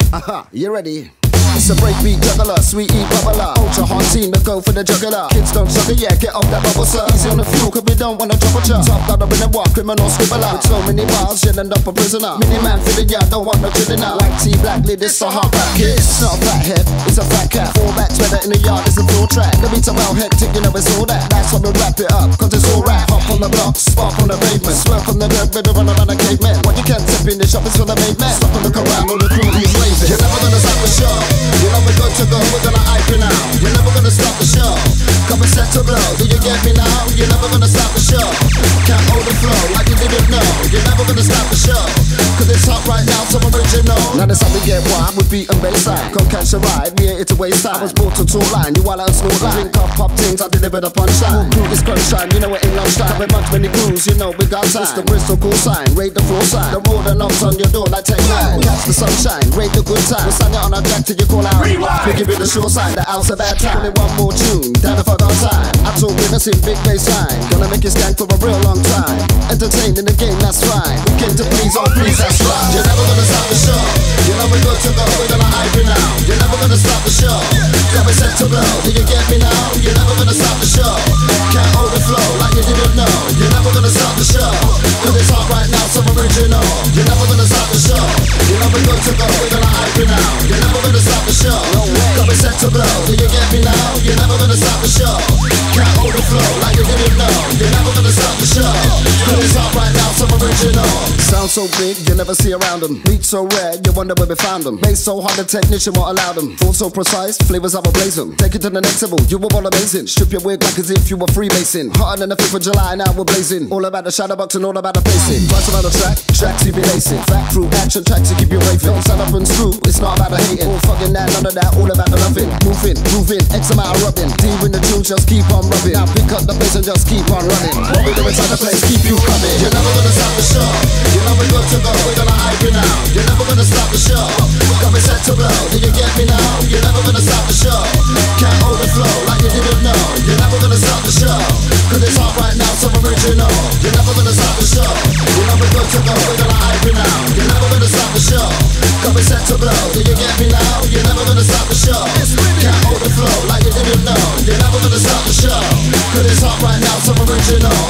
You ready? It's a breakbeat juggler, sweetie bubbler, ultra hard team to go for the jugular. Kids don't suck it, yeah, get off that bubble, sir. Easy on the fuel, cause we don't want to trouble ya. Top dollar in the war, criminal scribbler. With so many bars, you'll end up a prisoner. Mini man for the yard, don't want no chilling out. White tea, black lid, it's a hard rap kid. It's not a fat head, it's a fat cat. Four backs, better in the yard, it's a full track. The beats are well hectic, you know it's all that. That's why we wrap it up, cause it's all rap. Hop on the block, spark on the pavement. Swerve on the dirt, better run around a caveman. What you can't tip in the shop is for the made man. Stop and look around, all the crew who's raving. You're never gonna stop the show. You know we're good to go, we're gonna hype it now. You're never gonna stop the show. Come and set to blow, do you get me now? You're never gonna stop the show. Can't hold the flow like you didn't know. You're never gonna stop the show, cause it's hot right now, so original. Now that's how we get wild with beat and bass line. Come catch a ride, we ain't here to waste time. I was brought to tour line, you while I small line. Drink up, pop things, I deliver the punchline. Crew is crunch time, you know it ain't lunchtime. With much many crews, you know we got time. It's the Bristol cool sign, rate the floor sign. The road and knocks on your door like Tech 9. Catch the sunshine, rate the good time. We'll stand it on our track till you call out. We give it the sure sign, the out's a bad time. Only one more tune, down if I got time. I talk with us in big bass line. Gonna make it skank for a real long time. Entertained in the game, that's fine. We came to please, oh please, that's right. You're never gonna stop the show. You know we're good to go, we're gonna hype it now. You're never gonna stop the show. Got me set to blow, do you get me now? You're never gonna stop the show. Can't hold the flow like you didn't know. You're never gonna stop the show, cause it's hot right now, so original. You're never gonna stop the show. You know we're good to go, we're gonna hype it now. You're never gonna stop the show. Got me set to blow, do you get me now? You're never gonna stop the show. Can't hold the flow like you didn't know. You're never gonna stop the show, cause it's hot right now, so original. Sound so big, you never see around them. Beat so rare, you wonder where we found them. Bass so hard, the technician won't allow them. Thought so precise, flavors I will blaze them. Take it to the next level, you were all amazing. Strip your wig like as if you were freemason. Hotter than the 5th of July, now we're blazing. All about the shadow box and all about the pacing. Price about the track, tracks you be lacing. Fact through action tracks to keep you raving. Don't stand up and screw, it's not about the hating. All fucking that, none of that, all about the loving. Moving, X amount of rubbing. Deep in the tunes, just keep on rubbing. Now pick up the bass and just keep on running. What we do inside the place, keep you coming. You're never gonna stop the show. You know we're good to go, we're gonna hype it now. You're never gonna stop the show. Got me set to blow, do you get me now? You're never gonna stop the show. Can't hold the flow like you didn't know. You're never gonna stop the show, cause it's hot right now, so original. You're never gonna stop the show. You know we're good to go, we're gonna hype it now. You're never gonna stop the show. Got me set to blow, do you get me now? You're never gonna stop the show. Can't hold the flow like you didn't know. You're never gonna stop the show, cause it's hot right now, so original.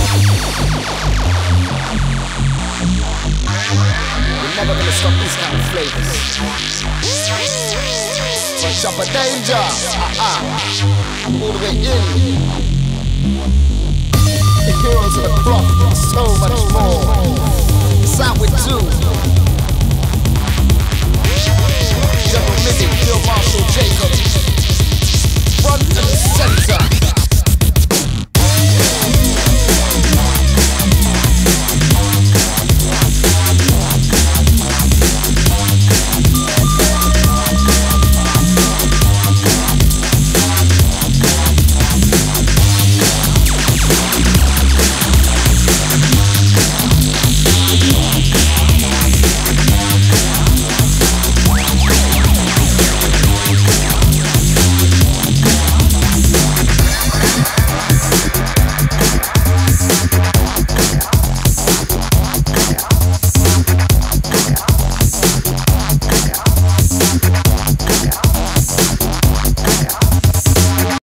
You're never gonna stop these kind of flavors. Watch out for danger. All the way in. The heroes of the crop, so much more. It's out with two.